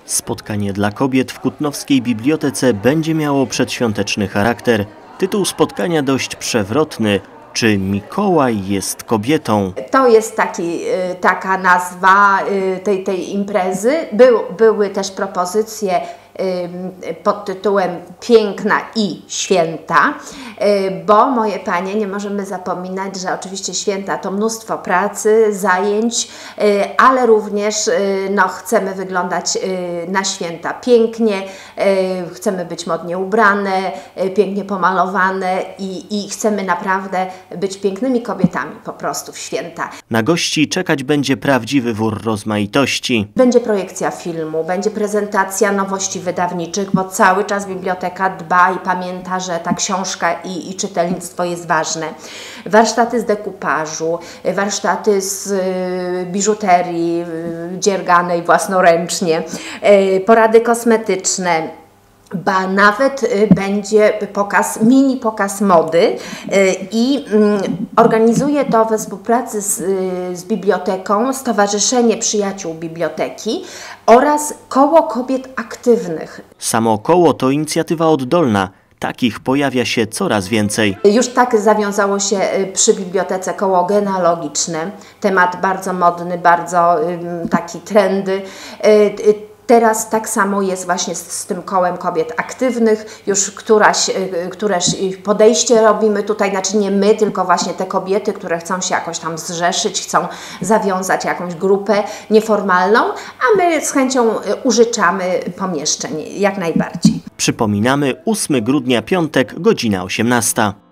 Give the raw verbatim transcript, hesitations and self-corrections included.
Spotkanie dla kobiet w Kutnowskiej Bibliotece będzie miało przedświąteczny charakter. Tytuł spotkania dość przewrotny. Czy Mikołaj jest kobietą? To jest taki, taka nazwa tej, tej imprezy. Był, były też propozycje pod tytułem Piękna i Święta, bo moje panie, nie możemy zapominać, że oczywiście święta to mnóstwo pracy, zajęć, ale również no, chcemy wyglądać na święta pięknie, chcemy być modnie ubrane, pięknie pomalowane i, i chcemy naprawdę być pięknymi kobietami po prostu w święta. Na gości czekać będzie prawdziwy wór rozmaitości. Będzie projekcja filmu, będzie prezentacja nowości wydawniczych, bo cały czas biblioteka dba i pamięta, że ta książka i, i czytelnictwo jest ważne. Warsztaty z dekupażu, warsztaty z y, biżuterii y, dzierganej własnoręcznie, y, porady kosmetyczne. Ba nawet y, będzie pokaz, mini pokaz mody y, i y, organizuje to we współpracy z, y, z biblioteką Stowarzyszenie Przyjaciół Biblioteki oraz Koło Kobiet Aktywnych. Samo koło to inicjatywa oddolna. Takich pojawia się coraz więcej. Już tak zawiązało się przy bibliotece koło genealogiczne. Temat bardzo modny, bardzo y, taki trendy. Y, y, Teraz tak samo jest właśnie z, z tym kołem kobiet aktywnych, już któraś, któreś podejście robimy tutaj, znaczy nie my, tylko właśnie te kobiety, które chcą się jakoś tam zrzeszyć, chcą zawiązać jakąś grupę nieformalną, a my z chęcią użyczamy pomieszczeń, jak najbardziej. Przypominamy, ósmego grudnia, piątek, godzina osiemnasta.